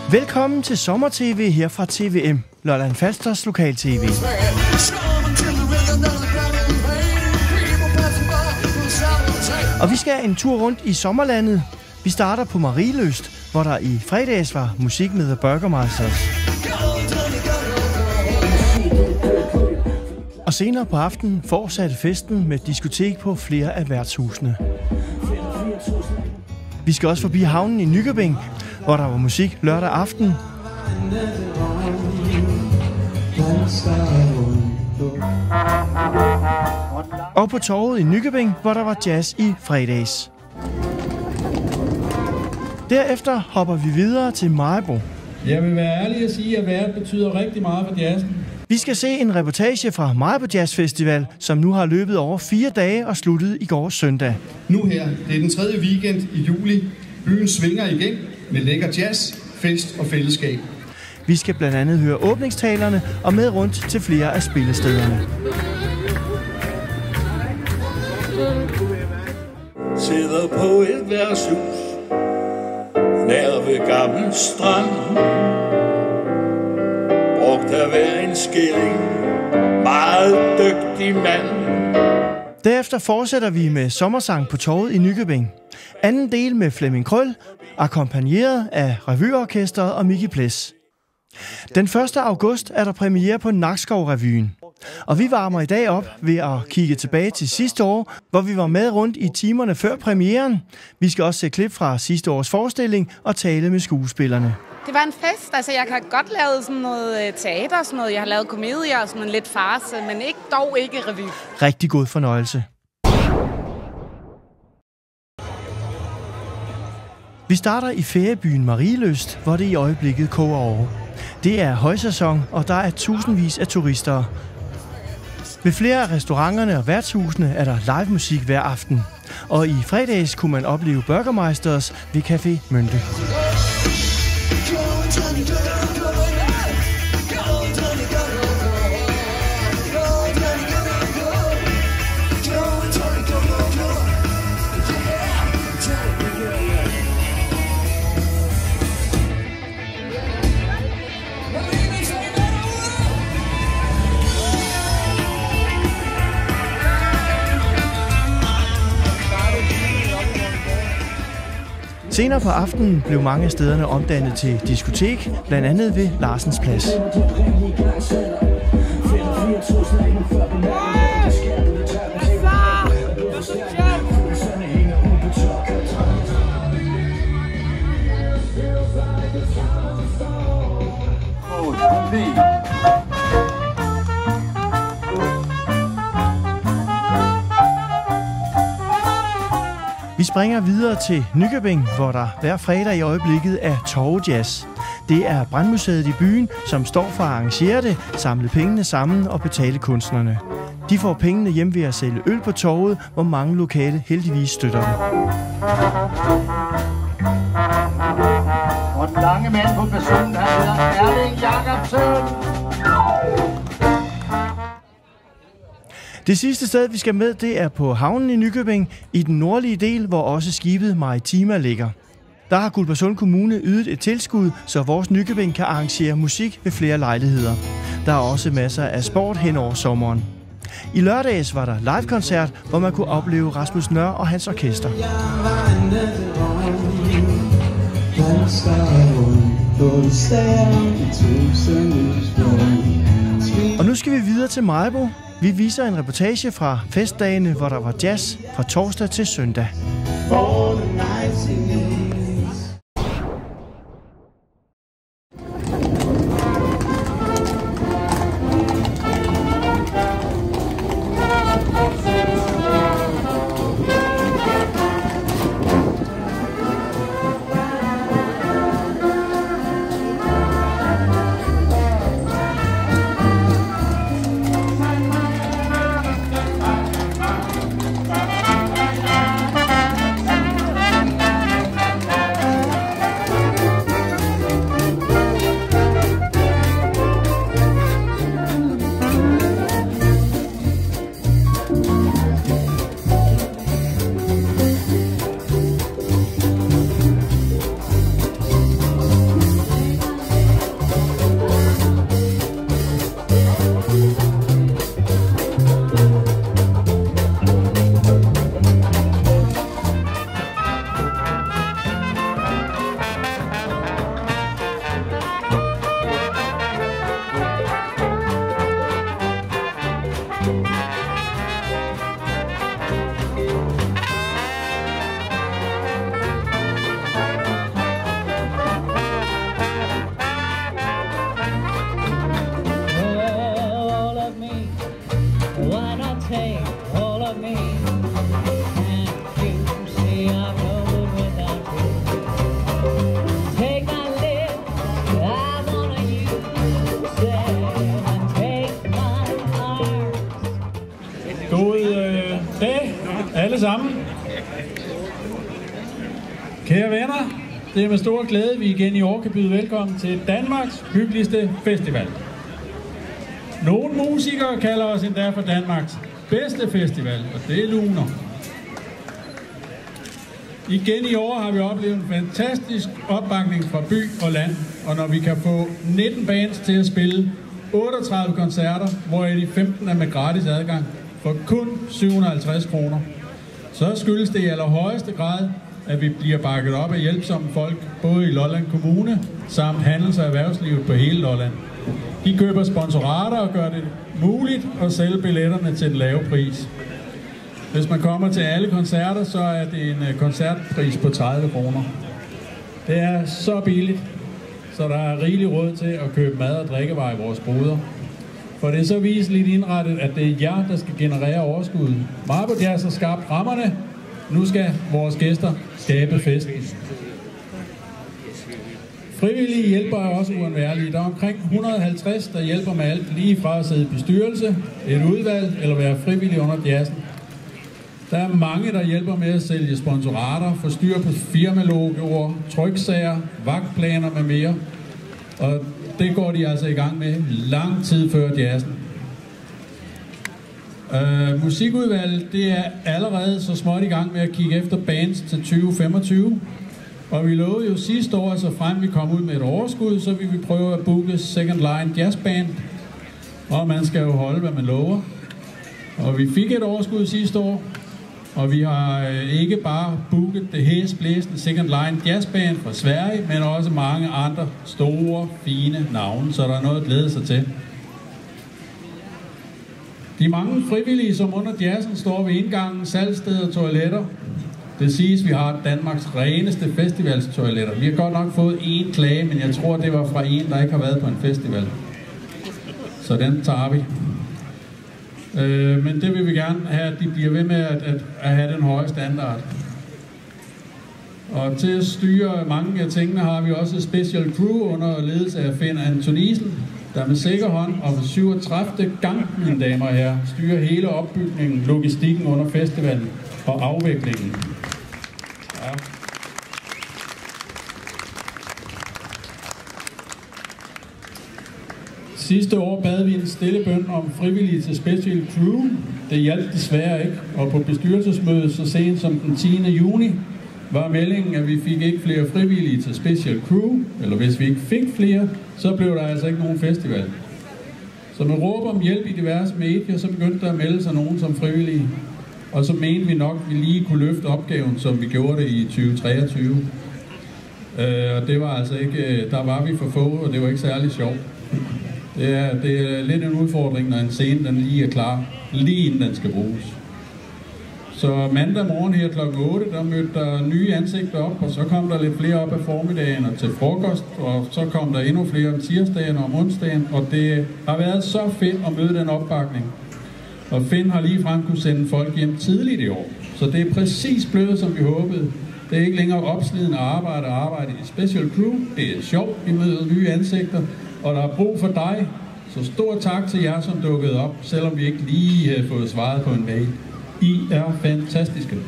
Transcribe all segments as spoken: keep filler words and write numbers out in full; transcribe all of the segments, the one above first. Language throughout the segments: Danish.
Velkommen til Sommer-tv her fra T V M, Lolland Falsters lokal-tv. Og vi skal en tur rundt i sommerlandet. Vi starter på Marieløst, hvor der i fredags var musik med The Burgermeisters. Og senere på aftenen fortsatte festen med diskotek på flere af værtshusene. Vi skal også forbi havnen i Nykøbing, hvor der var musik lørdag aften. Og på torvet i Nykøbing, hvor der var jazz i fredags. Derefter hopper vi videre til Maribo. Jeg vil være ærlig at sige, at vejret betyder rigtig meget for jazzen. Vi skal se en reportage fra Maribo Jazz Festival, som nu har løbet over fire dage og sluttet i går søndag. Nu her, det er den tredje weekend i juli. Byen svinger igen med lækker jazz, fest og fællesskab. Vi skal blandt andet høre åbningstalerne og med rundt til flere af spillestederne. Sidder på et værtshus nær ved Gammel Strand. Brugt at være en skilling, meget dygtig mand. Derefter fortsætter vi med sommersang på torvet i Nykøbing. Anden del med Flemming Krøll, akkompagneret af Revyorkestret og Mickey Ples. Den første august er der premiere på Nakskov-revyen. Og vi varmer i dag op ved at kigge tilbage til sidste år, hvor vi var med rundt i timerne før premieren. Vi skal også se klip fra sidste års forestilling og tale med skuespillerne. Det var en fest. Altså, jeg kan godt lave sådan noget teater, sådan noget. Jeg har lavet komedier og sådan en lidt farce, men ikke, dog ikke revy. Rigtig god fornøjelse. Vi starter i feriebyen Marieløst, hvor det i øjeblikket koger over. Det er højsæson, og der er tusindvis af turister. Ved flere af restauranterne og værtshusene er der live musik hver aften. Og i fredags kunne man opleve Burgermeisters ved Café Mønte. Senere på aftenen blev mange af stederne omdannet til diskotek, blandt andet ved Larsens Plads. Vi springer videre til Nykøbing, hvor der hver fredag i øjeblikket er torvejazz. Det er Brandmuseet i byen, som står for at arrangere det, samle pengene sammen og betale kunstnerne. De får pengene hjem ved at sælge øl på torvet, hvor mange lokale heldigvis støtter dem. Og den lange mand på personen, han hedder Erling Jacobsen. Det sidste sted, vi skal med, det er på havnen i Nykøbing, i den nordlige del, hvor også skibet Maritima ligger. Der har Guldborgsund Kommune ydet et tilskud, så vores Nykøbing kan arrangere musik ved flere lejligheder. Der er også masser af sport hen over sommeren. I lørdags var der live-koncert, hvor man kunne opleve Rasmus Nør og hans orkester. Og nu skal vi videre til Maribo. Vi viser en reportage fra festdagene, hvor der var jazz fra torsdag til søndag. alle sammen. Kære venner, det er med stor glæde, vi igen i år kan byde velkommen til Danmarks hyggeligste festival. Nogle musikere kalder os endda for Danmarks bedste festival, og det er Lunar. Igen i år har vi oplevet en fantastisk opbakning fra by og land, og når vi kan få nitten bands til at spille otteogtredive koncerter, hvoraf de femten er med gratis adgang for kun syv hundrede og halvtreds kroner, så skyldes det i allerhøjeste grad, at vi bliver bakket op af hjælpsomme folk, både i Lolland Kommune samt handels- og erhvervslivet på hele Lolland. De køber sponsorater og gør det muligt at sælge billetterne til en lav pris. Hvis man kommer til alle koncerter, så er det en koncertpris på tredive kroner. Det er så billigt, så der er rigelig råd til at købe mad og drikkevarer i vores boder. For det er så viseligt indrettet, at det er jer, der skal generere overskuddet. Marbot Jazz har skabt rammerne. Nu skal vores gæster skabe festen. Frivillige hjælper er også uundværlige. Der er omkring et hundrede og halvtreds, der hjælper med alt lige fra at sidde i bestyrelse, et udvalg eller være frivillig under jazzen. Der er mange, der hjælper med at sælge sponsorater, få styr på firmalogoer, tryksager, vagtplaner med mere. Og det går de altså i gang med lang tid før jazzen. Uh, musikudvalget det er allerede så småt i gang med at kigge efter bands til tyve femogtyve. Og vi lovede jo sidste år, så frem vi kom ud med et overskud, så vil vi prøve at booke Second Line Jazzband. Og man skal jo holde, hvad man lover. Og vi fik et overskud sidste år. Og vi har ikke bare booket det hæsblæsende Second Line Jazzband fra Sverige, men også mange andre store, fine navne, så der er noget at glæde sig til. De mange frivillige, som under jazzen står ved indgangen, salgssteder og toiletter. Det siges, vi har Danmarks reneste festivalstoiletter. Vi har godt nok fået én klage, men jeg tror, det var fra en, der ikke har været på en festival. Så den tager vi. Øh, men det vil vi gerne have, at de bliver ved med at, at, at have den høje standard. Og til at styre mange af tingene har vi også et special crew under ledelse af Finn Antonisen, der med sikker hånd og med syvogtredive gang, mine damer og herrer, styrer hele opbygningen, logistikken under festivalen og afviklingen. Ja. Sidste år bad vi en stille bøn om frivillige til Special Crew. Det hjalp desværre ikke, og på bestyrelsesmødet så sent som den tiende juni var meldingen, at vi fik ikke flere frivillige til Special Crew, eller hvis vi ikke fik flere, så blev der altså ikke nogen festival. Så med råb om hjælp i diverse medier, så begyndte der at melde sig nogen som frivillige. Og så mente vi nok, at vi lige kunne løfte opgaven, som vi gjorde det i tyve treogtyve. Øh, og det var altså ikke, der var vi for få, og det var ikke særlig sjovt. Det er, det er lidt en udfordring, når en scene den lige er klar, lige inden den skal bruges. Så mandag morgen her klokken otte, der mødte der nye ansigter op, og så kom der lidt flere op af formiddagen og til frokost, og så kom der endnu flere om tirsdagen og om onsdagen, og det har været så fedt at møde den opbakning. Og Finn har ligefrem kunne sende folk hjem tidligt i år, så det er præcis blevet, som vi håbede. Det er ikke længere opslidende arbejde og arbejde i Special Crew. Det er sjovt, vi møder nye ansigter, og der er brug for dig. Så stor tak til jer, som dukkede op, selvom vi ikke lige havde fået svaret på en mail. I er fantastiske.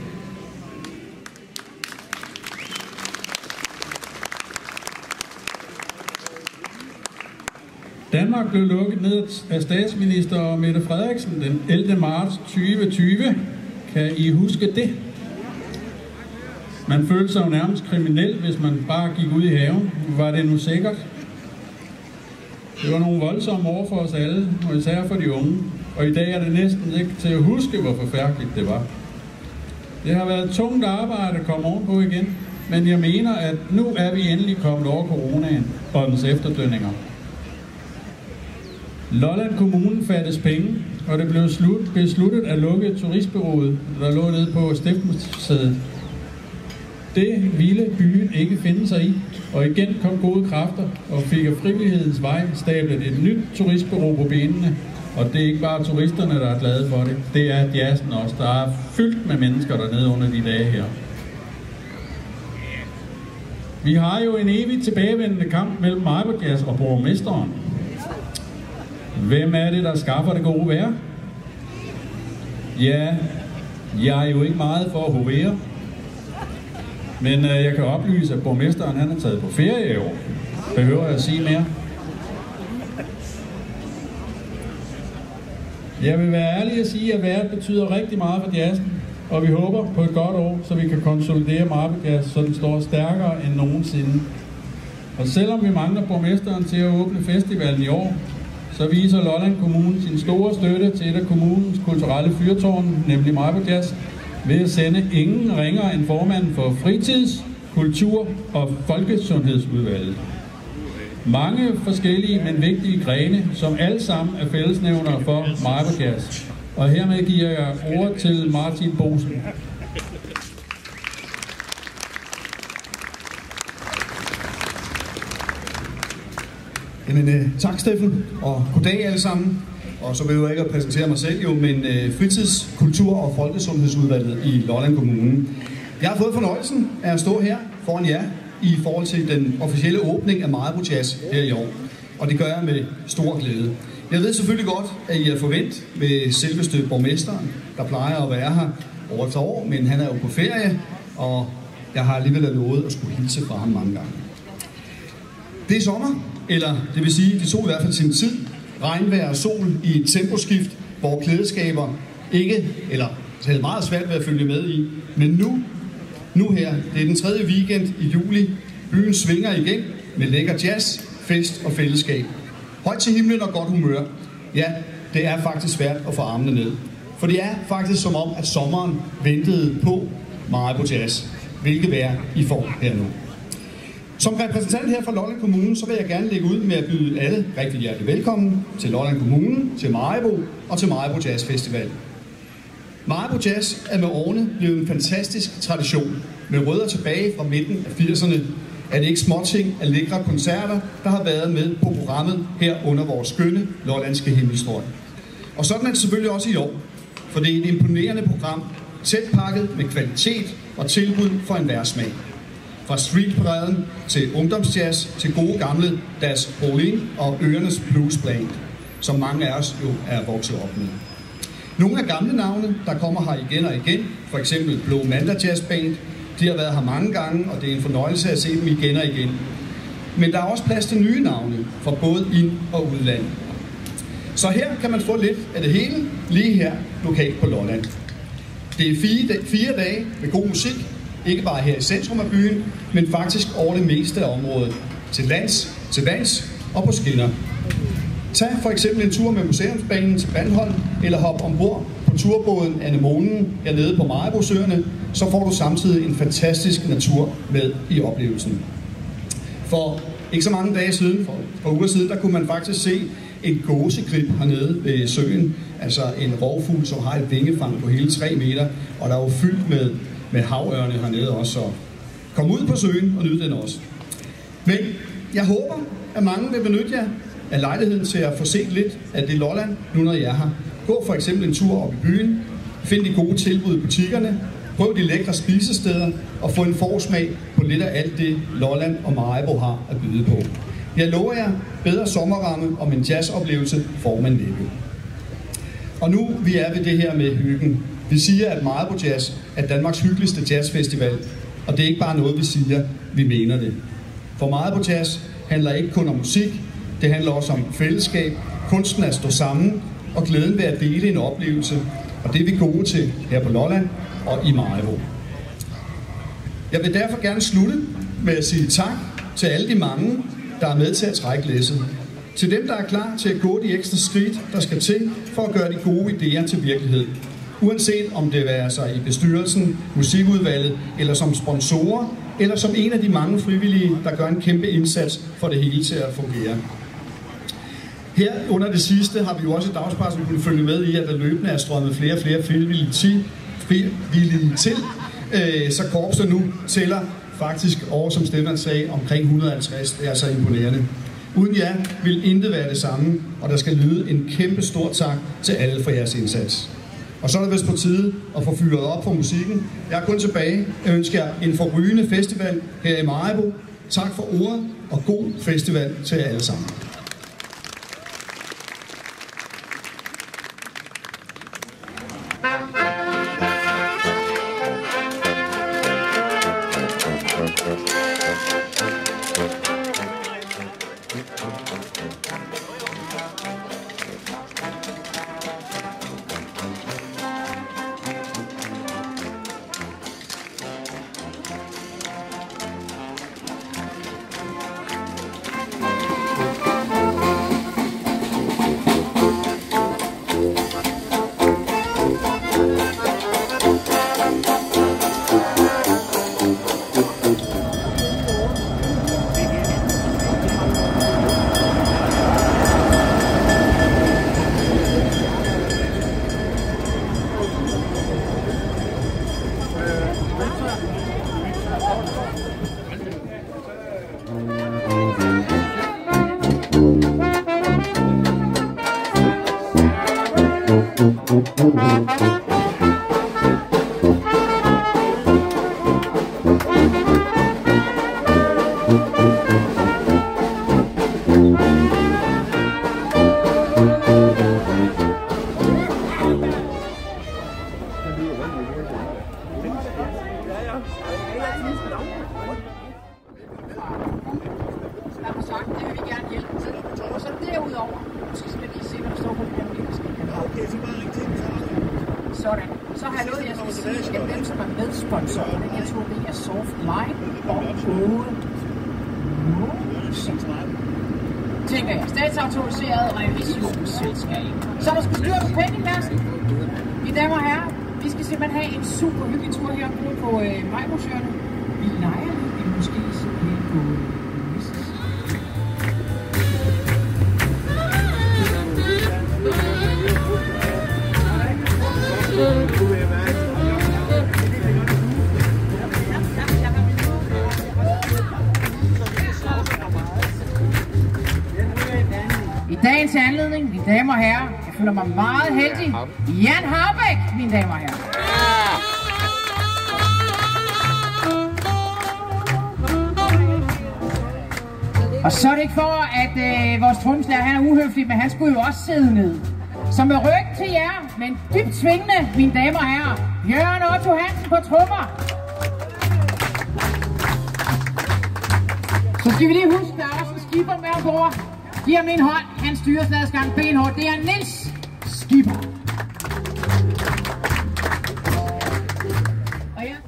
Danmark blev lukket ned af statsminister Mette Frederiksen den ellevte marts tyve tyve. Kan I huske det? Man følte sig jo nærmest kriminel, hvis man bare gik ud i haven. Var det nu sikkert? Det var nogle voldsomme år for os alle, og især for de unge. Og i dag er det næsten ikke til at huske, hvor forfærdeligt det var. Det har været tungt arbejde at komme ovenpå igen, men jeg mener, at nu er vi endelig kommet over coronaen og dens efterdønninger. Lolland Kommune fattes penge, og det blev slut, besluttet at lukke turistbureauet, der lå nede på Stiftsmuseet. Det ville byen ikke finde sig i, og igen kom gode kræfter og fik af frivillighedens vej stablet et nyt turistbureau på benene. Og det er ikke bare turisterne, der er glade for det. Det er jazzen også. Der er fyldt med mennesker dernede under de dage her. Vi har jo en evigt tilbagevendende kamp mellem Marbot Jazz og borgmesteren. Hvem er det, der skaffer det gode vejr? Ja, Jeg er jo ikke meget for at hovere, men øh, jeg kan oplyse, at borgmesteren han er taget på ferie i år. Behøver jeg at sige mere? Jeg vil være ærlig at sige, at vejret betyder rigtig meget for jazzen, og vi håber på et godt år, så vi kan konsolidere Marbojazz, så den står stærkere end nogensinde. Og selvom vi mangler borgmesteren til at åbne festivalen i år, så viser Lolland Kommune sin store støtte til et af kommunens kulturelle fyrtårne, nemlig Marbojazz, ved at sende ingen ringere end formanden for fritids-, kultur- og folkesundhedsudvalget. Mange forskellige, men vigtige grene, som alle sammen er fællesnævnere for Marbojazz. Og hermed giver jeg ordet til Martin Bosen. Jamen, øh, tak Steffen, og goddag alle sammen. Og så vil jeg jo ikke at præsentere mig selv jo, men øh, fritids-, kultur- og folkesundhedsudvalget i Lolland Kommune. Jeg har fået fornøjelsen af at stå her foran jer i forhold til den officielle åbning af Marbojazz her i år. Og det gør jeg med stor glæde. Jeg ved selvfølgelig godt, at I er forventet med selveste borgmesteren, der plejer at være her år efter år, men han er jo på ferie, og jeg har alligevel lovet at skulle hilse fra ham mange gange. Det er sommer, eller det vil sige, det tog i hvert fald sin tid. Regnvejr og sol i et temposkift, hvor klædeskaber ikke, eller havde meget svært ved at følge med i. Men nu, nu her, det er den tredje weekend i juli. Byen svinger igen med lækker jazz, fest og fællesskab. Højt til himlen og godt humør. Ja, det er faktisk svært at få armene ned. For det er faktisk som om, at sommeren ventede på Marbojazz. Hvilket vejr I får her nu. Som repræsentant her fra Lolland Kommune, så vil jeg gerne lægge ud med at byde alle rigtig hjertelig velkommen til Lolland Kommune, til Maribo og til Marbojazz Festival. Marbojazz er med årene blevet en fantastisk tradition. Med rødder tilbage fra midten af firserne er det ikke småting af lækre koncerter, der har været med på programmet her under vores skønne lollandske himmelstrøg. Og sådan er det selvfølgelig også i år, for det er et imponerende program, tæt pakket med kvalitet og tilbud for enhver smag. Fra streetparaden til ungdomsjazz til gode gamle Das Bolin og Øernes Blues Band, som mange af os jo er vokset op med. Nogle af gamle navne, der kommer her igen og igen, for eksempel Blå Mandag Jazz Band, de har været her mange gange, og det er en fornøjelse at se dem igen og igen. Men der er også plads til nye navne fra både ind- og udland. Så her kan man få lidt af det hele, lige her lokalt på Lolland. Det er fire, fire dage med god musik, ikke bare her i centrum af byen, men faktisk over det meste af området. Til lands, til vands og på skinner. Tag for eksempel en tur med museumsbanen til Bandholm, eller hop ombord på turbåden Anemonen hernede på Maribosøerne, så får du samtidig en fantastisk natur med i oplevelsen. For ikke så mange dage siden, for et par uger siden, der kunne man faktisk se en gåsegrib hernede ved søen. Altså en rovfugl, som har et vingefang på hele tre meter, og der er jo fyldt med, med havørne hernede også. Så kom ud på søen og nyd den også. Men jeg håber, at mange vil benytte jer af lejligheden til at få set lidt af det Lolland, nu når jeg er her. Gå for eksempel en tur op i byen, find de gode tilbud i butikkerne, prøv de lækre spisesteder og få en forsmag på lidt af alt det, Lolland og Maribo har at byde på. Jeg lover jer bedre sommerramme og en jazzoplevelse får man næppe. Og nu vi er ved det her med hyggen. Vi siger, at Marbojazz er Danmarks hyggeligste jazzfestival, og det er ikke bare noget, vi siger, vi mener det. For Marbojazz handler ikke kun om musik, det handler også om fællesskab, kunsten at stå sammen og glæden ved at dele en oplevelse, og det er vi gode til her på Lolland og i Maribo. Jeg vil derfor gerne slutte med at sige tak til alle de mange, der er med til at trække læsset. Til dem, der er klar til at gå de ekstra skridt, der skal til for at gøre de gode idéer til virkelighed. Uanset om det er sig i bestyrelsen, musikudvalget, eller som sponsorer, eller som en af de mange frivillige, der gør en kæmpe indsats for det hele til at fungere. Her under det sidste har vi jo også i dagspressen kunne følge med i, at der løbende er strømmet flere og flere frivillige til, frivillige til øh, så korpset nu tæller faktisk over, som Stefan sagde, omkring et hundrede og halvtreds. Det er altså imponerende. Uden jer vil intet være det samme, og der skal lyde en kæmpe stor tak til alle for jeres indsats. Og så er det vist på tide at få fyret op for musikken. Jeg er kun tilbage. Jeg ønsker jer en forrygende festival her i Maribo. Tak for ordet, og god festival til jer alle sammen. Sådan. Så har jeg noget, jeg skal sige, at dem, som er medsponsorer, jeg tror, det er Softline og Åge Motion. Tænker jeg, statsautoriseret revisionsselskab. Så der skal styre på pengemassen. Mine damer og herrer, vi skal simpelthen have en super hyggelig tur her på øh, Majbosjørnet. Vi leger lidt, vi måske simpelthen på i dagens anledning, mine damer og herrer, jeg føler mig meget heldig. Jan Harbæk, mine damer og herrer. Og så er det ikke for, at øh, vores trommeslager, han er uhøflig, men han skulle jo også sidde ned. Så med ryg til jer, men dybt svingende, mine damer og herrer, Jørgen Otto Hansen på trommer. Så skal vi lige huske, der er også en skipper med ombord. Giv min hånd, han styrer slagsgang benhårdt. Det er Niels Skipper. Og ja.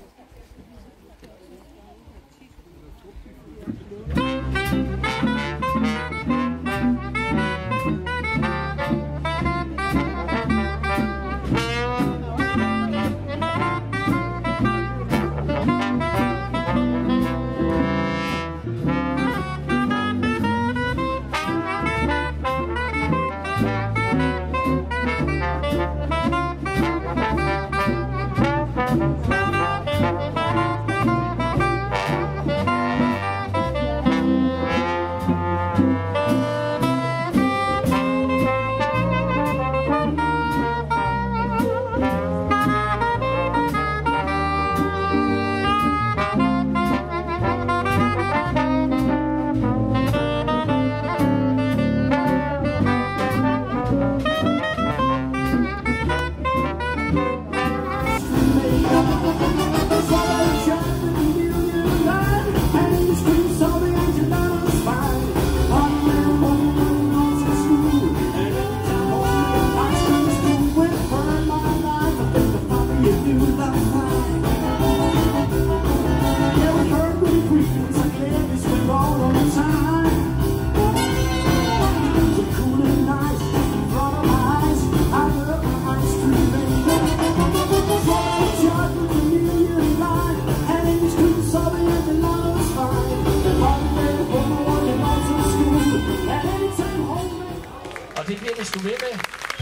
Det bliver vi sgu ved med.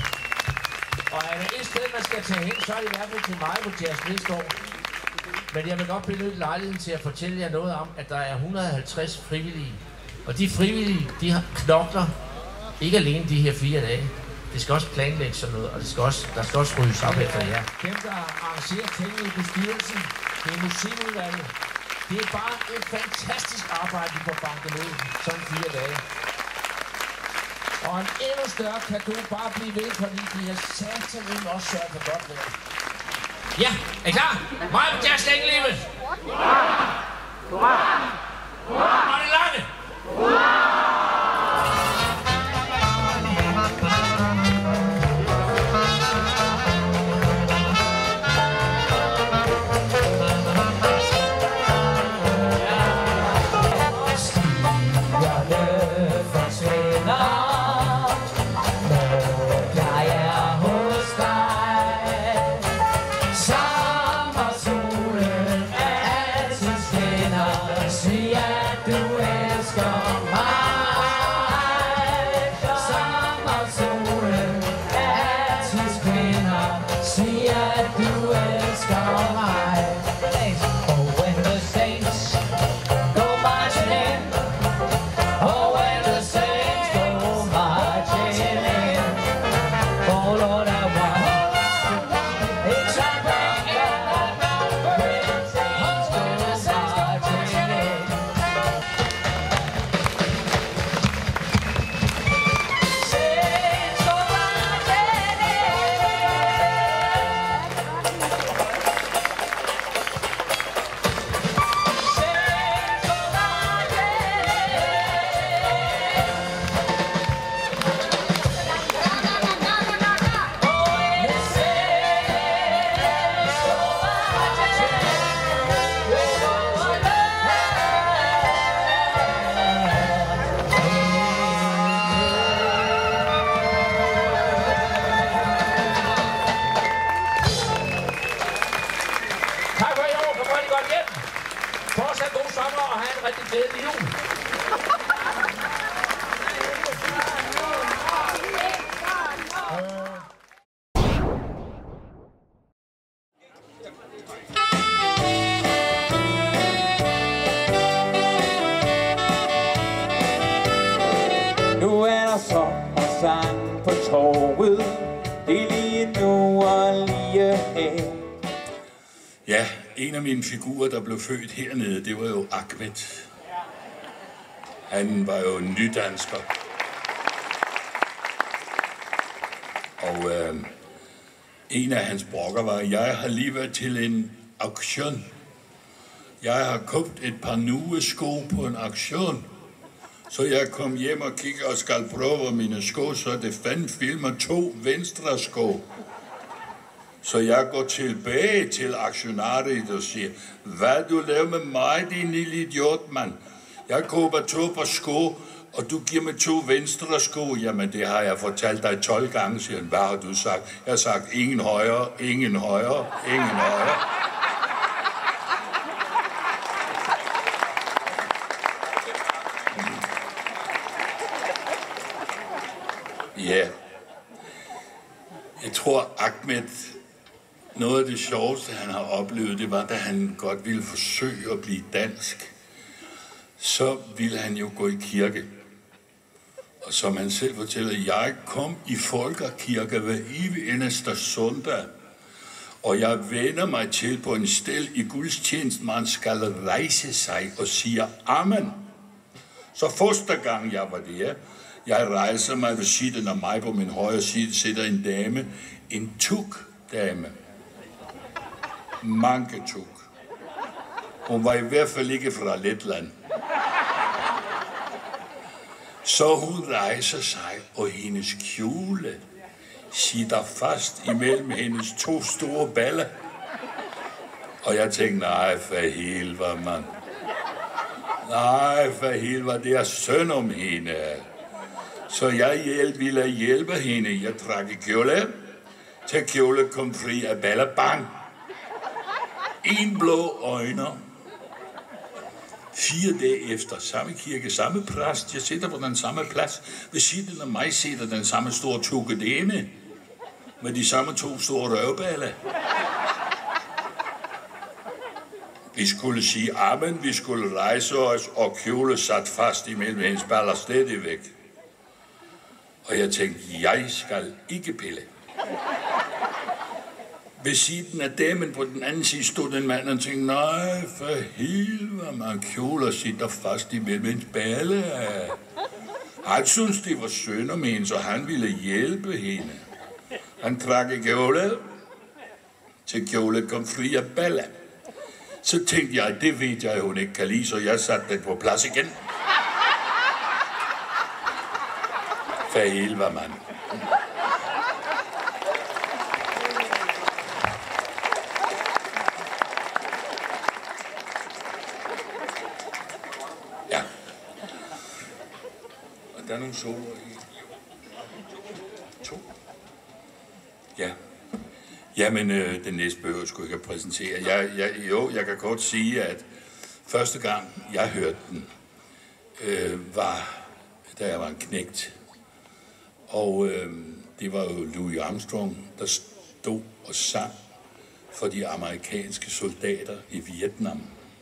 Og er der et sted, man skal tage hen, så er det i hvert fald til mig på Jazz næste år. Men jeg vil godt benytte lejligheden til at fortælle jer noget om, at der er et hundrede og halvtreds frivillige. Og de frivillige, de har knokler ikke alene de her fire dage. Det skal også planlægges sådan noget, og det skal også, der skal også ryddes op efter jer. Dem, der arrangerer tingene i bestyrelsen, det er musikudvalget. Det er bare et fantastisk arbejde, vi får banket ud sådan fire dage. Og en endnu større kan du bare blive ved, fordi de har satan også sørget for godt vejr. Ja, er I klar? Mig på Jazz længe livet! Og det lange! Nu er der sommersang på torvet. Det er lige nu og lige her. Ja, en af mine figurer, der blev født hernede, det var jo Ahmed. Han var jo nydansker. Og øh, en af hans brokker var, jeg har lige været til en auktion. Jeg har købt et par nye sko på en auktion. Så jeg kom hjem og kiggede og skal prøve mine sko, så det fandt filmer to venstre sko. Så jeg går tilbage til aktionariet og siger, hvad du laver med mig, din lille idiot, mand? Jeg køber to par sko, og du giver mig to venstre sko. Jamen, det har jeg fortalt dig tolv gange, siger han. Hvad har du sagt? Jeg har sagt, ingen højre, ingen højre, ingen højre. Ja, jeg tror, Ahmed, noget af det sjoveste, han har oplevet, det var, da han godt ville forsøge at blive dansk. Så ville han jo gå i kirke. Og som han selv fortæller, jeg kom i folkekirke hver evig eneste søndag, og jeg vender mig til på en stel i gudstjenest, man skal rejse sig og siger amen. Så første gang jeg var der, jeg rejser mig ved siden af mig, på min højre side sidder en dame, en tuk-dame. Manketuk. Hun var i hvert fald ikke fra Letland. Så hun rejser sig, og hendes kjole sidder fast imellem hendes to store baller. Og jeg tænkte, nej, for helvede, mand. Nej, for helvede, det er synd om hende. Så jeg hjælp, ville hjælpe hende. Jeg trak i kjole, til kjole kom fri af baller. Bang! En blå øjne. Fire dage efter, samme kirke, samme præst. Jeg sidder på den samme plads. Ved siden af mig sidder den samme store tukkedame. Med de samme to store røvballer. Vi skulle sige amen, vi skulle rejse os, og kjole sat fast imellem hendes baller stadigvæk. Og jeg tænkte, jeg skal ikke pille. Ved siden af damen på den anden side stod en mand og tænkte, nej, for helvede, man kjoler sidder fast imellem hendes balle. Han syntes, det var synd om hende, så han ville hjælpe hende. Han trak i kjole, til kjole kom fri af baller. Så tænkte jeg, det ved jeg, hun ikke kan lide, så jeg satte den på plads igen. For helvede, mand. Ja. Og der er nogle soler i. To. Ja. Jamen, øh, den næste bøger skulle jeg ikke præsentere. Jeg, jeg, jo, jeg kan godt sige, at første gang, jeg hørte den, øh, var, da jeg var en knægt. Og øh, det var jo Louis Armstrong, der stod og sang for de amerikanske soldater i Vietnam.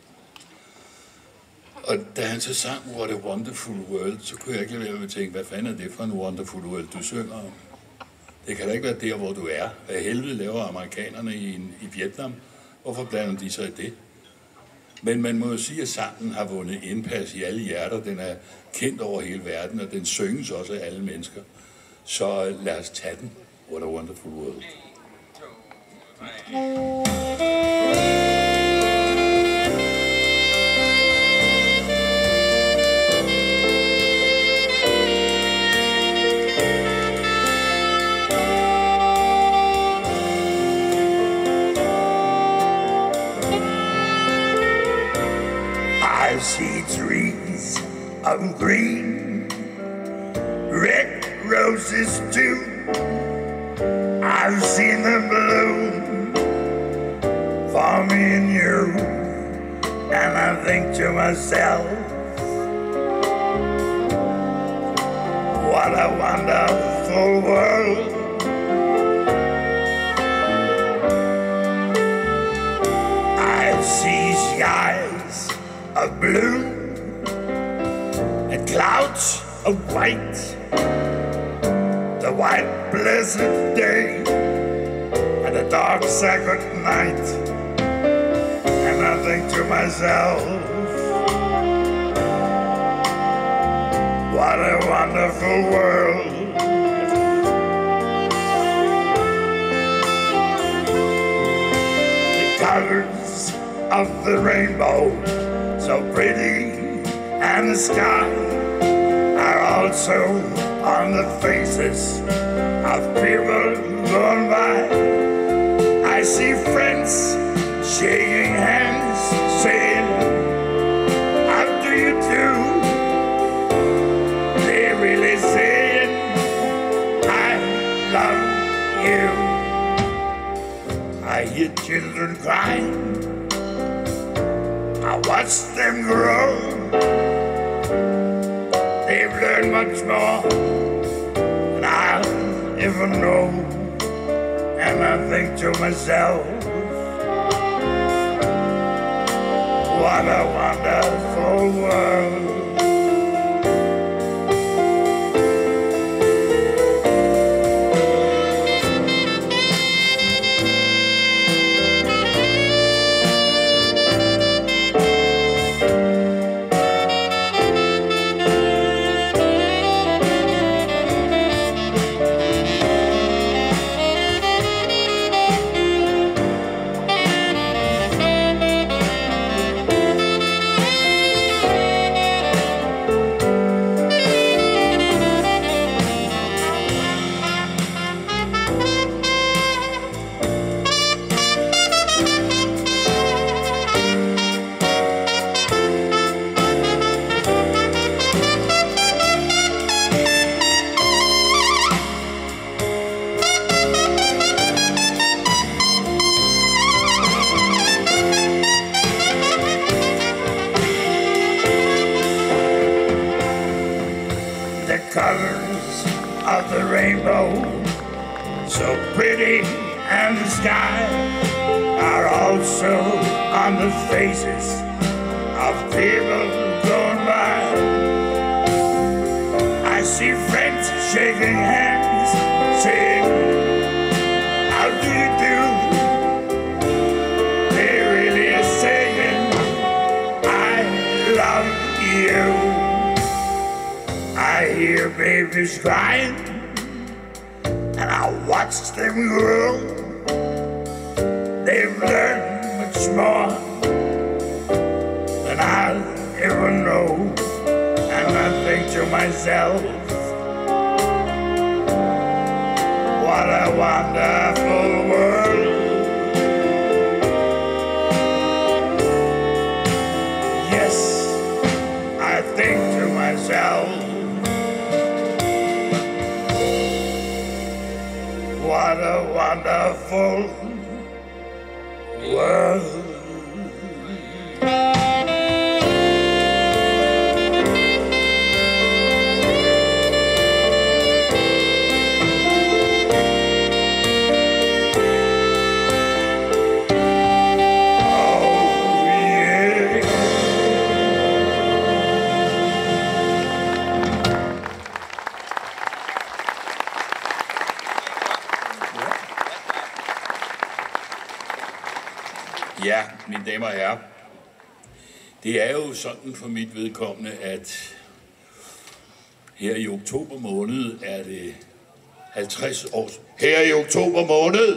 Og da han så sang What a Wonderful World, så kunne jeg ikke lade være med at tænke, hvad fanden er det for en wonderful world, du synger om? Det kan da ikke være der, hvor du er. Hvad helvede laver amerikanerne i, i Vietnam? Hvorfor blander de sig i det? Men man må jo sige, at sangen har vundet indpas i alle hjerter. Den er kendt over hele verden, og den synges også af alle mennesker. Så lad os tage den. What a Wonderful World. I see trees of green, red roses too. I've seen them bloom for me and you, and I think to myself, a wonderful world. I see skies of blue and clouds of white, the white blessed day and the dark sacred night, and I think to myself, what a wonderful world. The colors of the rainbow, so pretty, and the sky are also on the faces of people going by. I see friends shaking hands, saying, how do you do? They're really saying, I love you. I hear children crying, I watch them grow. They've learned much more than I'll ever know. And I think to myself, what a wonderful world. The colors of the rainbow, so pretty, and the sky are also on the faces of people going by. I see friends shaking hands, saying, how do you do? They really are saying, I love you. I hear babies crying, and I watch them grow. They've learned much more than I'll ever know. And I think to myself, what a wonderful world. Yes, I think to myself, what a wonderful world. Ja, mine damer og herrer, det er jo sådan for mit vedkommende, at her i oktober måned er det halvtreds år... Her i oktober måned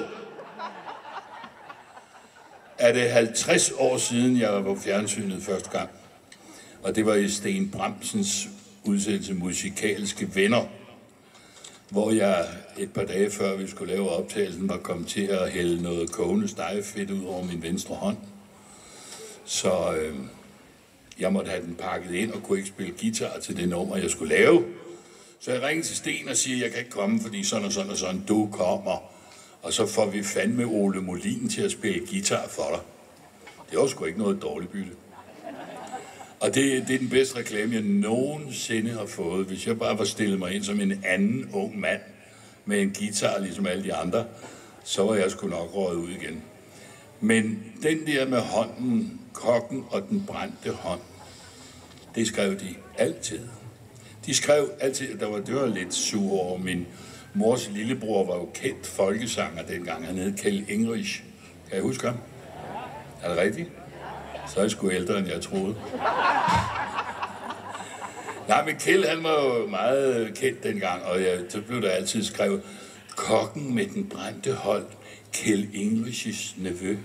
er det halvtreds år siden, jeg var på fjernsynet første gang. Og det var i Sten Bramsens udsendelse Musikalske Venner, hvor jeg et par dage før vi skulle lave optagelsen, var kommet til at hælde noget kogende stegefedt ud over min venstre hånd. Så øh, jeg måtte have den pakket ind og kunne ikke spille guitar til det nummer, jeg skulle lave. Så jeg ringede til Sten og siger, jeg kan ikke komme, fordi sådan og sådan og sådan, du kommer. Og så får vi fandme Ole Molin til at spille guitar for dig. Det var sgu ikke noget dårligt bytte. Og det, det er den bedste reklame, jeg nogensinde har fået. Hvis jeg bare var stillet mig ind som en anden ung mand med en guitar, ligesom alle de andre, så var jeg sgu nok røget ud igen. Men den der med hånden, kokken og den brændte hånd, det skrev de altid. De skrev altid, der var, det var lidt sur over. Min mors lillebror var jo kendt folkesanger dengang. Han hed Kjell English. Kan jeg huske ham? Er det rigtigt? Så er jeg sgu ældre, end jeg troede. Nej, men Kjell, han var jo meget kendt dengang, og ja, så blev der altid skrevet, kokken med den brændte hånd, Kjell English's nevø.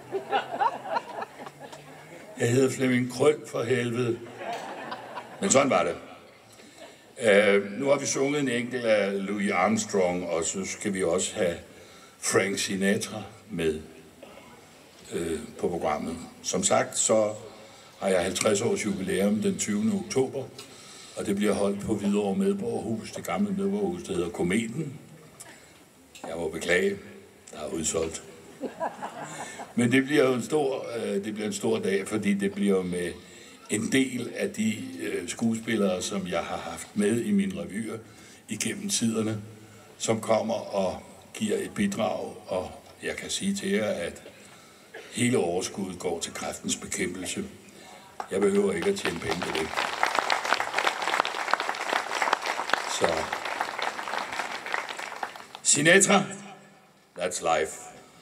Jeg hedder Flemming Krøll for helvede. Men sådan var det. Uh, nu har vi sunget en enkelt af Louis Armstrong, og så skal vi også have Frank Sinatra med uh, på programmet. Som sagt, så har jeg halvtreds års jubilæum den tyvende oktober, og det bliver holdt på Hvidovre Medborgerhus, det gamle medborgerhus, der hedder Kometen. Jeg må beklage, der er udsolgt. Men det bliver jo en stor, uh, det bliver en stor dag, fordi det bliver jo med en del af de uh, skuespillere, som jeg har haft med i mine revyer igennem tiderne, som kommer og giver et bidrag, og jeg kan sige til jer, at hele overskuddet går til kræftens bekæmpelse. Jeg behøver ikke at tjene penge på det. Så Sinatra, that's life.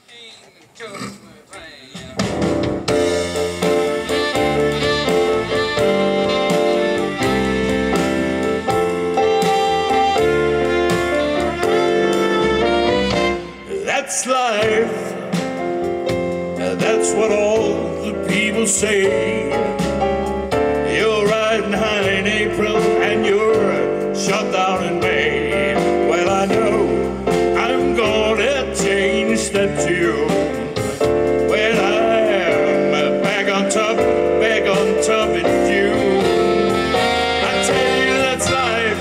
That's life. That's what all the people say. You're riding high in April and you're shut down in May. Well, I know I'm gonna change that tune when I am back on top, back on top in June. I tell you, that's life.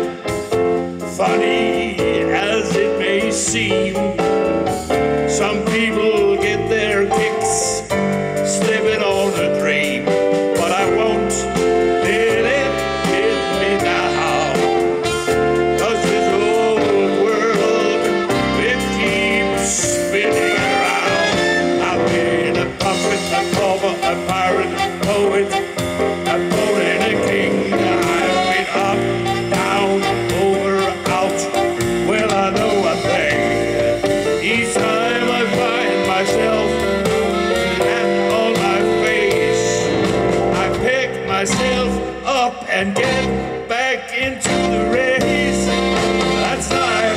Funny as it may seem, some people get their kicks slipping on a dream, but I won't let it hit me now. 'Cause this old world, it keeps spinning around. I've been a puppet, a pauper, a pirate, a poet, a poet and a king. I've been up, down, over, out. Well, I know a thing. Each time I find myself flat on my face, I pick myself up and get back into the race. That's life.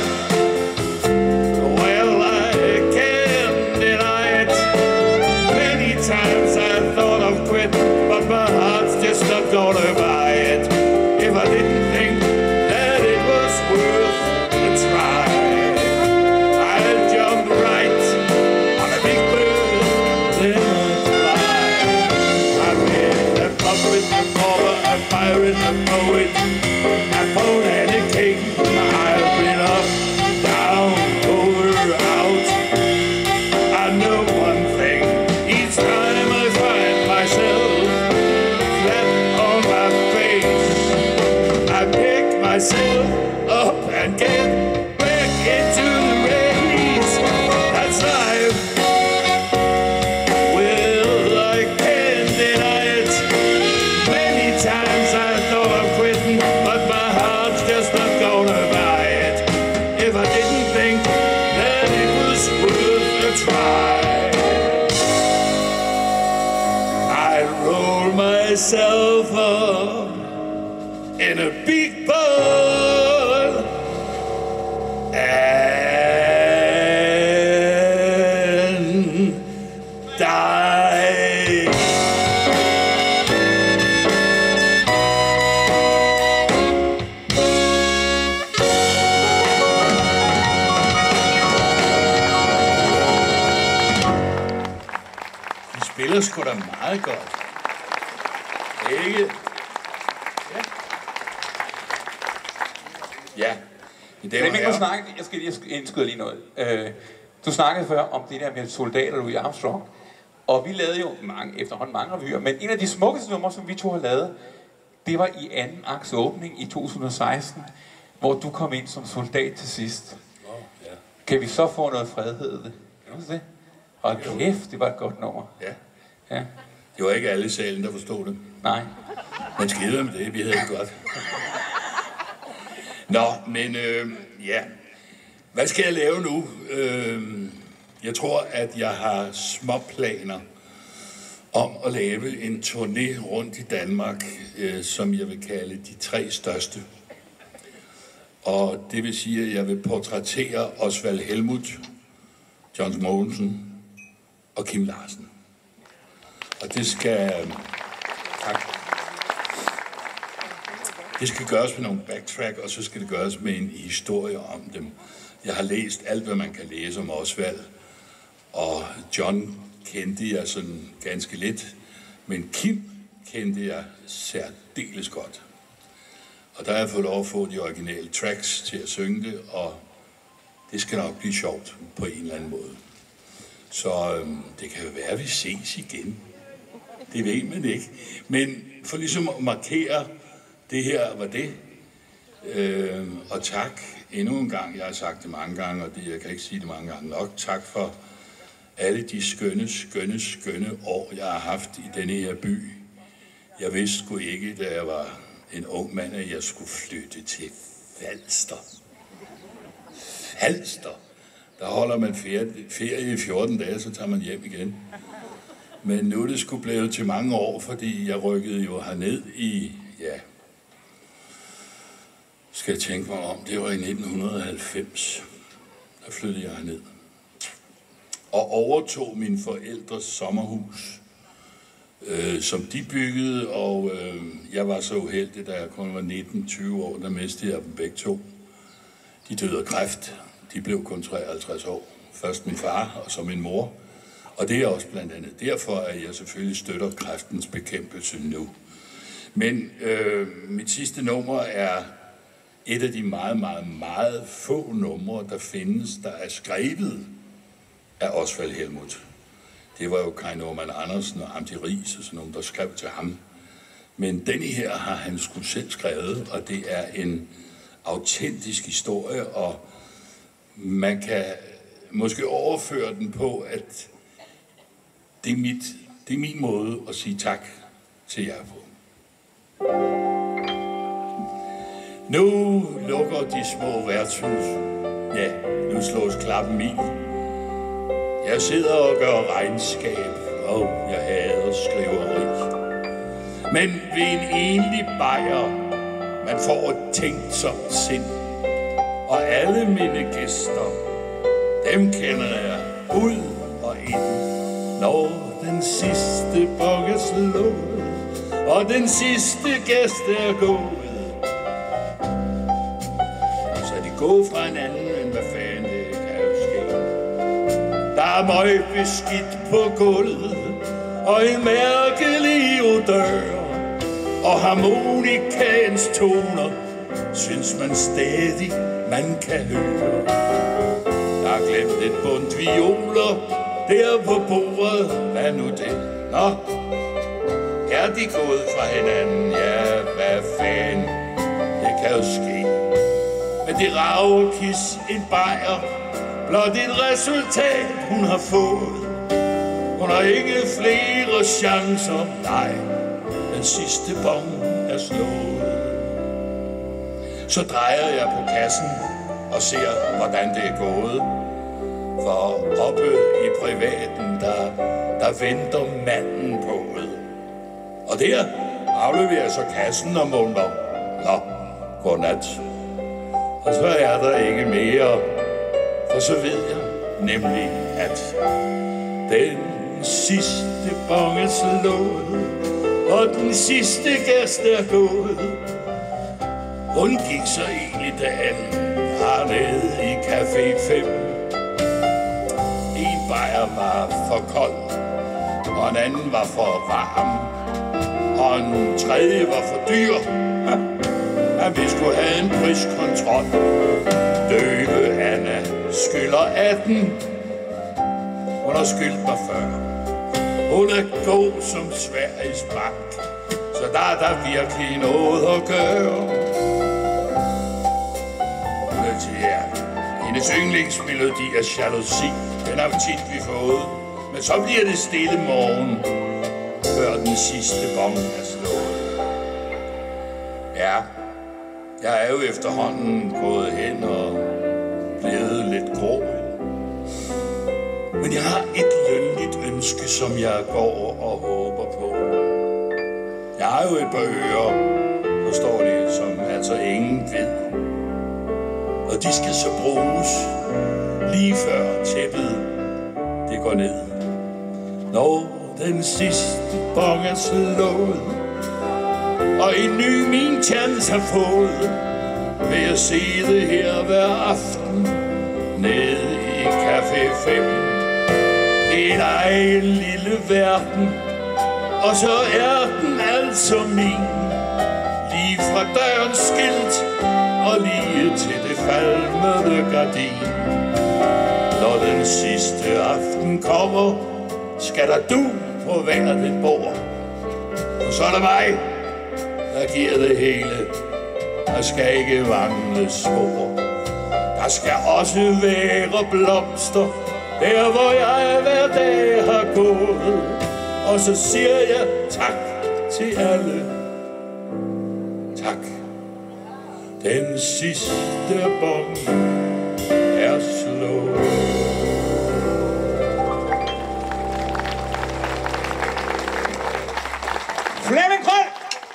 Well, I can't deny it. Many times I thought of quitting, but my heart's just not gonna buy it. If I didn't think that it was worth a try, I'd jump right on a big bird, then I'd fly. I've been a puppet, a pauper, a pirate, a poet, a poet and a king. I've been up, down, over, out. I know one thing. Each time I find myself flat on my face, I pick myself up and get back into the race. That's life. Well, I can't deny it. Many times I thought of quitting, but my heart's just not gonna buy it. If I didn't think that it was worth a try, I'd roll myself up in a big ball and die. De spiller sgu da meget godt. Ikke? Ja. Ja. Flemming, du snakkede, jeg skal lige indskyde lige noget. Øh, du snakkede før om det der med soldater Louis Armstrong. Og vi lavede jo mange, efterhånden mange revyer, men en af de smukkeste numre, som vi to har lavet, det var i anden akts åbning i to tusind og seksten, hvor du kom ind som soldat til sidst. Oh, ja. Kan vi så få noget fred, hed det? Kan du det? Og kæft, det var et godt nummer. Ja. Ja. Det var ikke alle i salen, der forstod det. Nej. Men skide med det, vi havde det godt. Nå, men øh, ja. Hvad skal jeg lave nu? Øh, jeg tror, at jeg har småplaner om at lave en turné rundt i Danmark, øh, som jeg vil kalde de tre største. Og det vil sige, at jeg vil portrættere Osvald Helmuth, John Mogensen og Kim Larsen. Og det skal... Tak. Det skal gøres med nogle backtrack, og så skal det gøres med en historie om dem. Jeg har læst alt, hvad man kan læse om Osvald, og John kendte jeg sådan ganske lidt, men Kim kendte jeg særdeles godt. Og der har jeg fået lov at få de originale tracks til at synge det, og det skal nok blive sjovt på en eller anden måde. Så øhm, det kan jo være, at vi ses igen. Det ved man ikke. Men for ligesom at markere, det her var det. Øh, og tak endnu en gang. Jeg har sagt det mange gange, og det, jeg kan ikke sige det mange gange nok. Tak for alle de skønne, skønne, skønne år, jeg har haft i denne her by. Jeg vidste sgu ikke, da jeg var en ung mand, at jeg skulle flytte til Falster. Falster. Der holder man ferie, ferie i fjorten dage, så tager man hjem igen. Men nu er det sgu blevet til mange år, fordi jeg rykkede jo herned i, ja, skal jeg tænke mig om, det var i nitten halvfems, der flyttede jeg herned. Og overtog mine forældres sommerhus, øh, som de byggede, og øh, jeg var så uheldig, da jeg kun var nitten tyve år, der mistede jeg dem begge to. De døde af kræft. De blev kun treoghalvtreds år. Først min far, og så min mor. Og det er også blandt andet derfor, at jeg selvfølgelig støtter kræftens bekæmpelse nu. Men øh, mit sidste nummer er et af de meget, meget, meget få numre, der findes, der er skrevet af Osvald Helmuth. Det var jo Kai Norman Andersen og Amdi Riis og sådan nogen, der skrev til ham. Men denne her har han sgu selv skrevet, og det er en autentisk historie, og man kan måske overføre den på, at det er, mit, det er min måde at sige tak til jer på. Nu lukker de små værtshus. Ja, nu slås klappen i. Jeg sidder og gør regnskab, og jeg hader skriveri. Men ved en enlig bajer, man får et tænksomt sind. Og alle mine gæster, dem kender jeg ud og ind. Når den sidste bog er slået, og den sidste gæst er gået, så er de gået fra hinanden, men hvad fanden det kan jo ske. Der er møg beskidt på gulvet, og en mærkelig odør, og harmonikaens toner, synes man stadig, man kan høre. Jeg har glemt et bundt violer der på bordet, hvad nu det? Nå, er de gået fra hinanden? Ja, hvad fanden, det kan jo ske. Men det rager kis en bajer, blot et resultat, hun har fået. Hun har ikke flere chancer, nej, den sidste bong er slået. Så drejer jeg på kassen og ser, hvordan det er gået. For oppe i privaten, der, der venter manden på det. Og der afleverer jeg så kassen og mumler, nå, godnat. Og så er der ikke mere, for så ved jeg nemlig, at den sidste bong er slået, og den sidste gæst er gået. Hun gik så egentlig dagen hernede i Café fem. En bajer var for kold, og en anden var for varm, og en tredje var for dyr. At vi skulle have en priskontrol. Døve Anna skylder atten. Hun har skyldt mig før. Hun er god som Sveriges Bank, så der er der virkelig noget at gøre. Hun er til jer. Hendes yndlingsmelodi er jalousi. Den har tit vi fået. Men så bliver det stille morgen, før den sidste bong er slået. Ja, jeg er jo efterhånden gået hen og blevet lidt grå. Men jeg har et lønligt ønske, som jeg går og håber på. Jeg har jo et par ører, forstår de, som altså ingen ved. Og de skal så bruges lige før tæppet det går ned. Når den sidste bong er slået, og en ny min chance har fået, vil jeg sidde her hver aften nede i Café fem. En egen lille verden, og så er den altså min. Lige fra dørens skilt og lige til det falmede gardin. Når den sidste aften kommer, skal der du på hvert et bord. Og så er der mig, der giver det hele. Der skal ikke mangle spor. Der skal også være blomster der, hvor jeg hver dag har gået. Og så siger jeg tak til alle. Tak. Den sidste bong er slået. Flemming Krøll!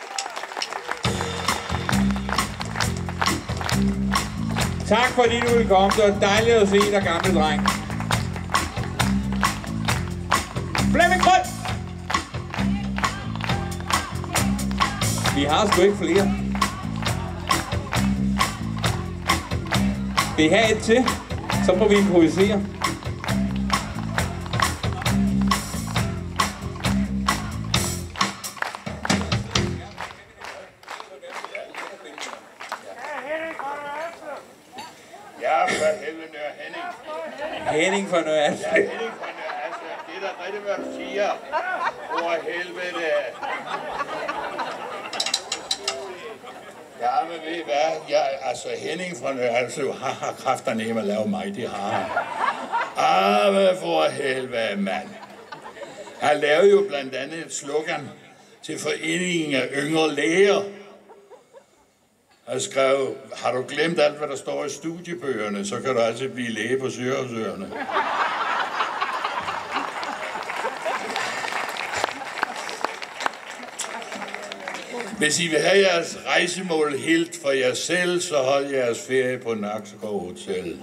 Tak fordi du ville komme. Det var dejligt at se dig, gamle dreng. Flemming Krøll! Vi har sgu ikke flere. Vi har et til, så må vi improvisere. Ja, for helvede, Nørre Henning. Henning fra Nørre Alslev. Ja, Henning fra Nørre Alslev. Det er da rigtig, hvad du siger. For helvede. Ja, men ved I hvad? Jeg, altså, Henning fra Nørre Alslev har, har kræfterne hjemme at lave mig. Det har han. Ah, hvad for helvede, mand. Han lavede jo blandt andet et slogan til Foreningen af Yngre Læger. Han skrev, har du glemt alt, hvad der står i studiebøgerne, så kan du altid blive læge på Sørøsøerne. Hvis I vil have jeres rejsemål helt for jer selv, så hold jeres ferie på Nakskov Hotel.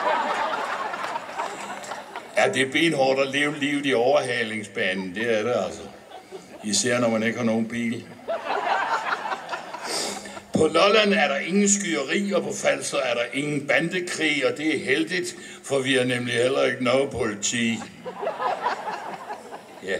Ja, det er benhårdt at leve livet i overhalingsbanen, det er det altså. Især når man ikke har nogen bil. På Lolland er der ingen skyderi, og på Falster er der ingen bandekrig, og det er heldigt, for vi har nemlig heller ikke noget politi. Ja.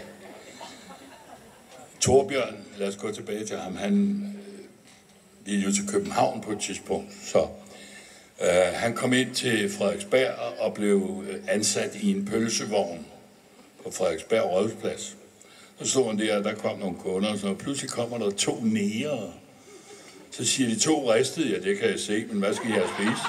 Torbjørn, lad os gå tilbage til ham, han øh, ville jo til København på et tidspunkt, så øh, han kom ind til Frederiksberg og blev ansat i en pølsevogn på Frederiksberg Rådhusplads. Så stod han der, og der kom nogle kunder, og så pludselig kommer der to nære. Så siger de, to ristede, ja, det kan jeg se, men hvad skal jeg spise?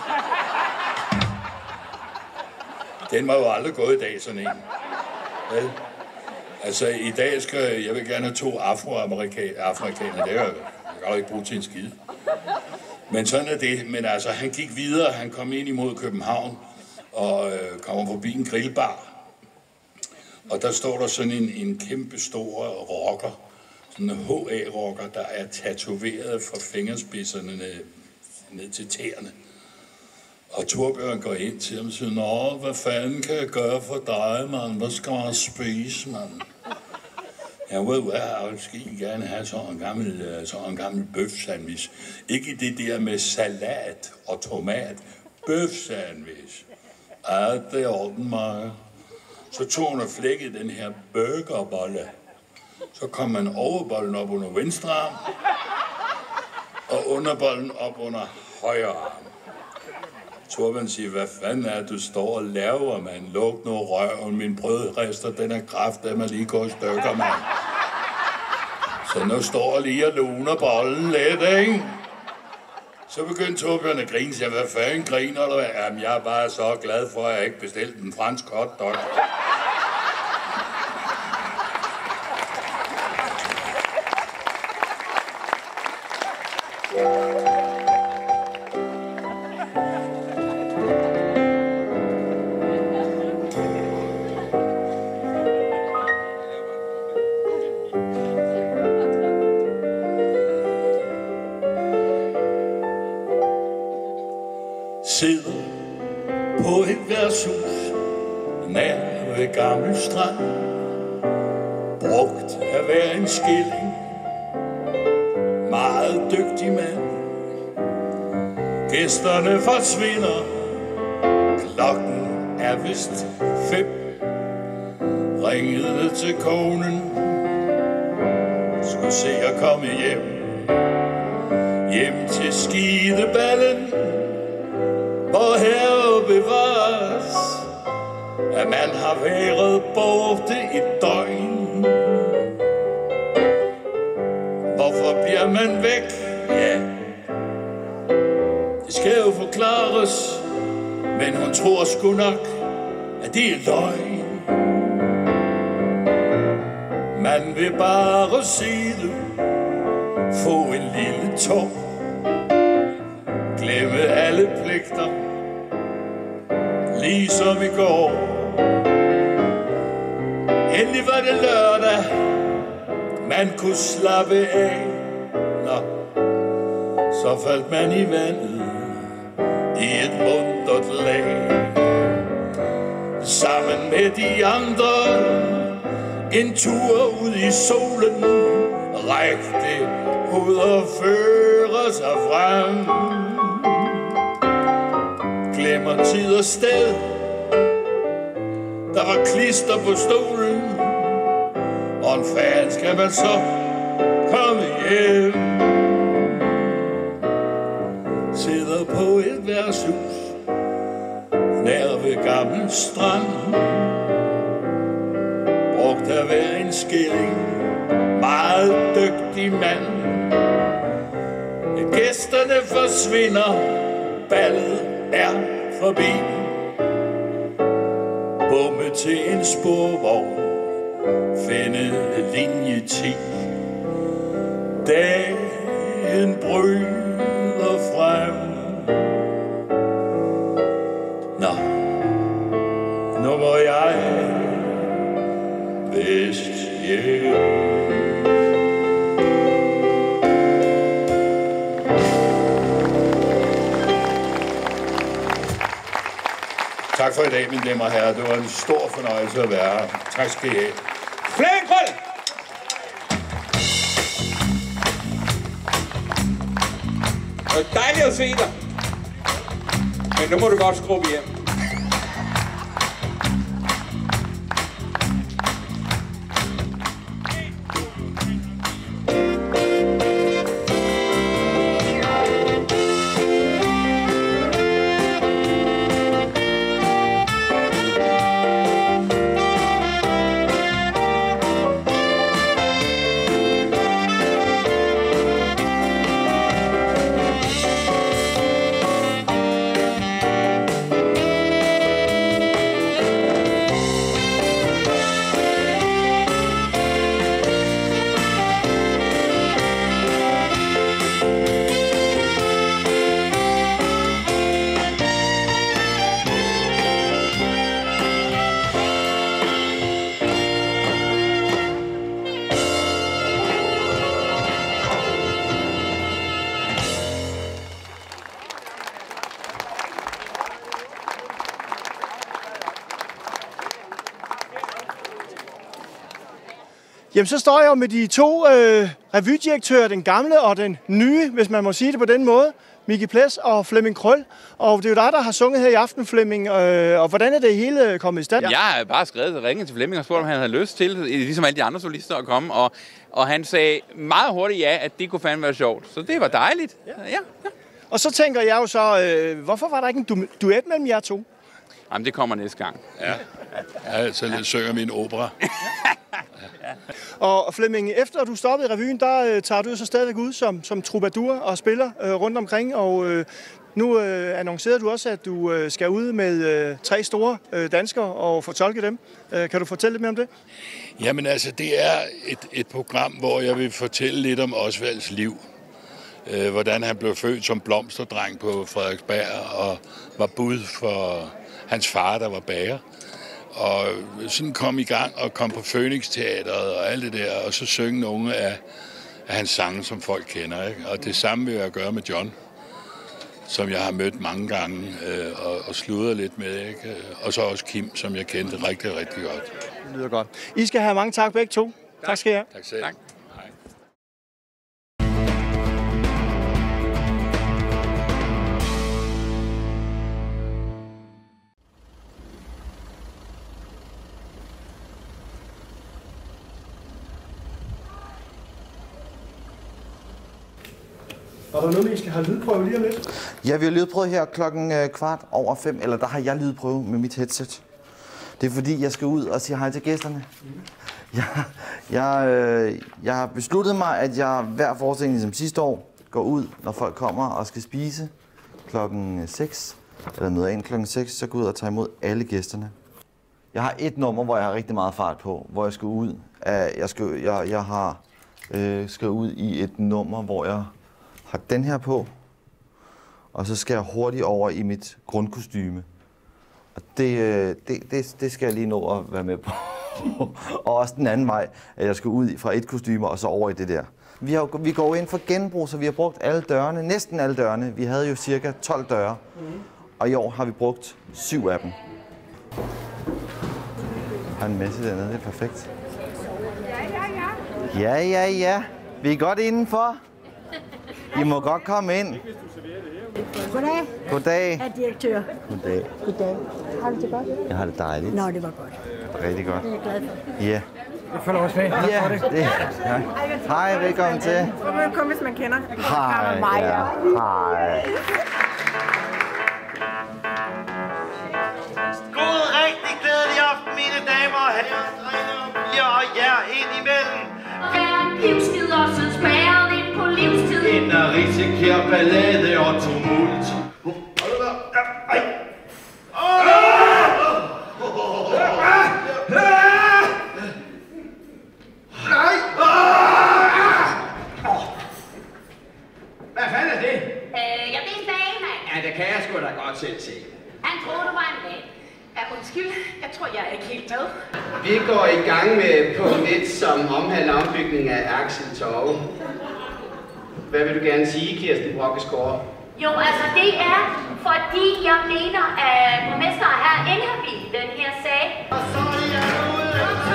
Den var jo aldrig gået i dag, sådan en. Ja. Altså, i dag skal jeg vil gerne have to afroamerikaner, det er jeg kan jo ikke bruge til en skide. Men sådan er det. Men altså, han gik videre, han kom ind imod København, og øh, kommer forbi en grillbar. Og der står der sådan en, en kæmpe stor rocker, sådan en H A-rocker, der er tatoveret fra fingerspidserne ned, ned til tæerne. Og Torbjørn går ind til ham og siger, nå, hvad fanden kan jeg gøre for dig, mand? Hvad skal man spise, mand? Ja, ved du hvad, jeg vil skide gerne have sådan en gammel, sådan en gammel bøf-sandwich. Ikke det der med salat og tomat. Bøf-sandwich. Ja, det er orden, Maja. Så tog hun og flækkede den her burgerbolle. Så kom man overbollen op under venstre arm, og underbollen op under højre arm. Torbjørn siger, hvad fanden er du står og laver, mand? Luk nu røven, min brødrester, den er kraft, at man lige går i stykker, mand. Så nu står jeg lige og luner bollen lidt, ikke? Så begyndte Torbjørn at grine, siger, hvad fanden griner du? Jamen, jeg er bare så glad for, at jeg ikke bestilte en fransk hotdog. Sidder på et værtshus nær ved Gammel Strand, brugt af hver en skilling, meget dygtig mand. Gæsterne forsvinder, klokken er vist fem. Ringede til konen, skulle se at komme hjem. Hjem til Skideballen, hvor her bevares, at man har været borte et døgn. Hvorfor bliver man væk? Ja, det skal jo forklares, men hun tror sgu nok, at det er løgn. Man vil bare se det, få en lille tår, glemme alle pligter, ligesom i går. Endelig var det lørdag, man kunne slappe af. Nå, så faldt man i vandet, i et muntert lag. Sammen med de andre, en tur ud i solen, rækte ud og føre sig frem. Glemmer tid og sted, der var klister på stolen, og en fan skal man så komme hjem. Sidder på et værtshus nær ved Gammel Strand, brugt af hver en skilling, meget dygtig mand. Gæsterne forsvinder, ballet er forbi. Bumme til en sporvogn, finde linje ti. Dagen bryder frem. Nå, nu må jeg vist hjem. Tak for i dag, mine damer og herrer. Det var en stor fornøjelse at være her. Tak skal I have. Flemming Krøll! Det var dejligt at se dig. Men nu må du godt skrubbe hjem. Jamen, så står jeg jo med de to øh, revydirektører, den gamle og den nye, hvis man må sige det på den måde, Micke Ples og Flemming Krøll. Og det er jo dig, der har sunget her i aften, Flemming. Øh, og hvordan er det hele kommet i stand? Jeg har bare skrevet og ringet til Flemming og spurgt, om han havde lyst til, ligesom alle de andre solister, at komme. Og, og han sagde meget hurtigt ja, at det kunne fandme være sjovt. Så det var dejligt. Ja, ja. ja. Og så tænker jeg jo så, øh, hvorfor var der ikke en du- duet mellem jer to? Jamen, det kommer næste gang. Ja, ja så jeg synger min opera. Og Flemming, efter du stoppede i revyen, der øh, tager du så stadigvæk ud som, som troubadour og spiller øh, rundt omkring. Og øh, nu øh, annoncerede du også, at du øh, skal ud med øh, tre store øh, danskere og fortolke dem. Øh, kan du fortælle lidt mere om det? Jamen altså, det er et, et program, hvor jeg vil fortælle lidt om Osvalds liv. Øh, hvordan han blev født som blomsterdreng på Frederiksberg og var bud for hans far, der var bager. Og sådan kom i gang og kom på Phoenix Teatret og alt det der, og så synge nogle af, af hans sange, som folk kender. Ikke? Og det samme vil jeg gøre med John, som jeg har mødt mange gange øh, og, og sludret lidt med. Ikke? Og så også Kim, som jeg kendte rigtig, rigtig godt. Det lyder godt. I skal have mange tak begge to. Tak, tak skal I have. Tak selv. Tak. Er der noget, I skal have lydprøve lige om lidt? Ja, vi har lydprøve her klokken øh, kvart over fem, eller der har jeg lydprøve med mit headset. Det er fordi, jeg skal ud og sige hej til gæsterne. Mm. Jeg, jeg, øh, jeg har besluttet mig, at jeg hver forestilling som sidste år går ud, når folk kommer og skal spise klokken seks, eller møder ind klokken seks, så går jeg ud og tager imod alle gæsterne. Jeg har et nummer, hvor jeg har rigtig meget fart på, hvor jeg skal ud. Af, jeg, skal, jeg, jeg har øh, skal ud i et nummer, hvor jeg har den her på, og så skal jeg hurtigt over i mit grundkostyme. Og det, det, det, det skal jeg lige nå at være med på. Og også den anden vej, at jeg skal ud fra et kostyme og så over i det der. Vi, har, vi går ind for genbrug, så vi har brugt alle dørene, næsten alle dørene. Vi havde jo cirka tolv døre, mm. og i år har vi brugt syv af dem. Jeg har en masse dernede, det er perfekt. Ja, ja, ja. Vi er godt indenfor. I må godt komme ind. Goddag. Goddag. Herr direktør. Goddag. Goddag. Har du det godt? Jeg har det dejligt. Nå, det var godt. Rigtig godt. Det er jeg glad for. Ja. Jeg følger også med. Ja, det. Ja. Hej, velkommen til. Så må du komme, hvis man kender. Hej. Ja. Hej. God, rigtig glædelig aften, mine damer og herrer, drenge og piger og jer ind imellem. Hver pivskid og så spærret ind på livstid. Ind og risikerer ballade og tumult. Hvad fanden er det? Øh, jeg blev en dame, mand. Ja, det kan jeg sgu da godt selv se. Han troede, du var en mand. Ja, undskyld. Jeg tror, jeg er ikke helt med. Vi går i gang med punkt et, som omhandler ombygning af Axel Torv. Hvad vil du gerne sige, Kirsten Brokkeskov? Jo, altså det er, fordi jeg mener, at borgmester er inhabil i den her sag. Og så er jeg ude.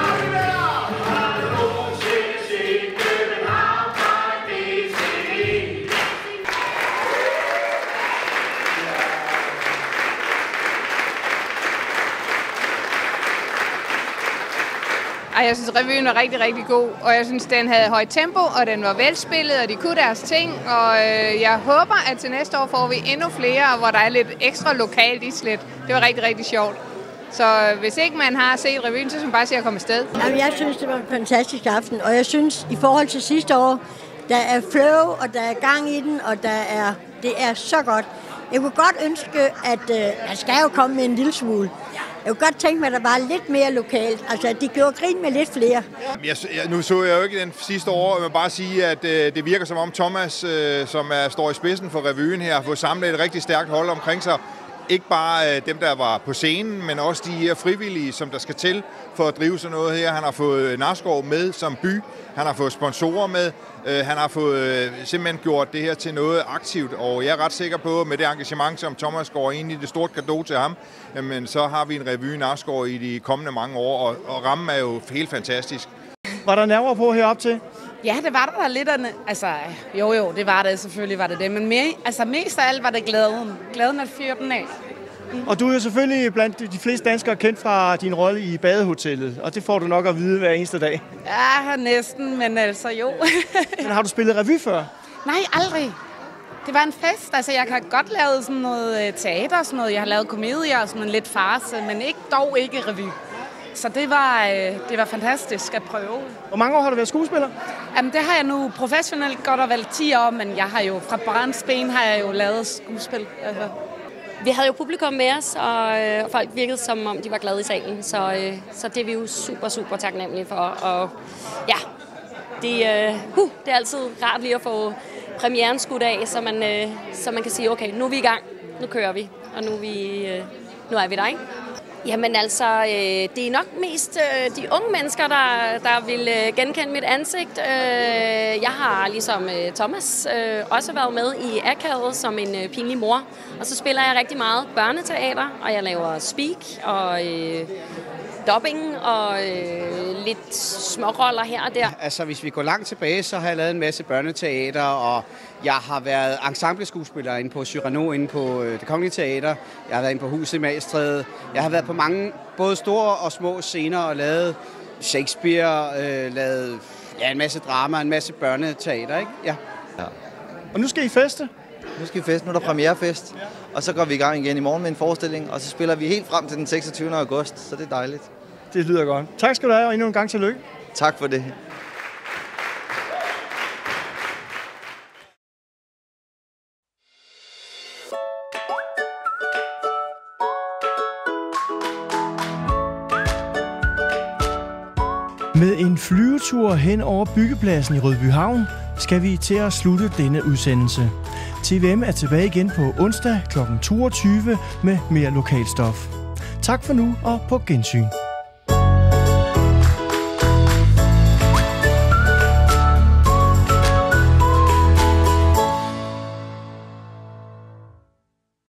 Ej, jeg synes, revyen var rigtig, rigtig god, og jeg synes, den havde højt tempo, og den var velspillet, og de kunne deres ting, og øh, jeg håber, at til næste år får vi endnu flere, hvor der er lidt ekstra lokalt islet. Det var rigtig, rigtig sjovt. Så øh, hvis ikke man har set revyen, så skal man bare se at komme afsted. Jamen, jeg synes, det var en fantastisk aften, og jeg synes, i forhold til sidste år, der er flow, og der er gang i den, og der er, det er så godt. Jeg kunne godt ønske, at øh, jeg skal jo komme med en lille smule. Jeg kunne godt tænke mig, at der var lidt mere lokalt. Altså, de gjorde grin med lidt flere. Jeg, jeg, nu så jeg jo ikke den sidste år, jeg vil bare sige, at øh, det virker som om Thomas, øh, som er, står i spidsen for revyen her, har fået samlet et rigtig stærkt hold omkring sig. Ikke bare øh, dem, der var på scenen, men også de her frivillige, som der skal til for at drive sådan noget her. Han har fået Narskov med som by, han har fået sponsorer med, øh, han har fået øh, simpelthen gjort det her til noget aktivt, og jeg er ret sikker på, med det engagement, som Thomas går ind i, det stort cadeau til ham, jamen, så har vi en revy i Narskov i de kommende mange år, og, og rammen er jo helt fantastisk. Var der nerver på herop til? Ja, det var der lidt. Altså, jo jo, det var det. Selvfølgelig var det det. Men mere, altså, mest af alt var det glæden. Glæden at fyre den af. Mm. Og du er jo selvfølgelig blandt de fleste danskere kendt fra din rolle i Badehotellet, og det får du nok at vide hver eneste dag. Ja, næsten, men altså jo. Men har du spillet revy før? Nej, aldrig. Det var en fest. Altså, jeg har godt lavet sådan noget teater, sådan noget. Jeg har lavet komedier og sådan en lidt farce, men ikke, dog ikke revy. Så det var, det var fantastisk at prøve. Hvor mange år har du været skuespiller? Jamen, det har jeg nu professionelt godt og vel ti år, men jeg har jo fra barnsben har jeg jo lavet skuespil. Altså. Vi havde jo publikum med os, og øh, folk virkede som om, de var glade i salen. Så, øh, så det er vi jo super, super taknemmelige for. Og ja, det, øh, uh, det er altid rart lige at få premieren skudt af, så man, øh, så man kan sige, okay, nu er vi i gang, nu kører vi, og nu er vi, øh, nu er vi der, ikke? Jamen altså, øh, det er nok mest øh, de unge mennesker, der, der vil øh, genkende mit ansigt. Øh, jeg har ligesom øh, Thomas øh, også været med i Akavet som en øh, pinlig mor. Og så spiller jeg rigtig meget børneteater, og jeg laver speak og øh, dubbing og øh, lidt småroller her og der. Altså, hvis vi går langt tilbage, så har jeg lavet en masse børneteater, og jeg har været ensembleskuespiller inde på Cyrano, inde på øh, Det Kongelige Teater. Jeg har været inde på Huset i Magstræde. Jeg har været på mange, både store og små scener, og lavet Shakespeare, øh, lavet ja, en masse drama, en masse børneteater, ikke? Ja. Ja. Og nu skal I feste? Nu skal vi feste, nu er der premierefest, og så går vi i gang igen i morgen med en forestilling, og så spiller vi helt frem til den seksogtyvende august, så det er dejligt. Det lyder godt. Tak skal du have, og endnu en gang tillykke. Tak for det. Med en flyvetur hen over byggepladsen i Rødby Havn skal vi til at slutte denne udsendelse. T V M er tilbage igen på onsdag klokken toogtyve med mere lokalstof. Tak for nu og på gensyn.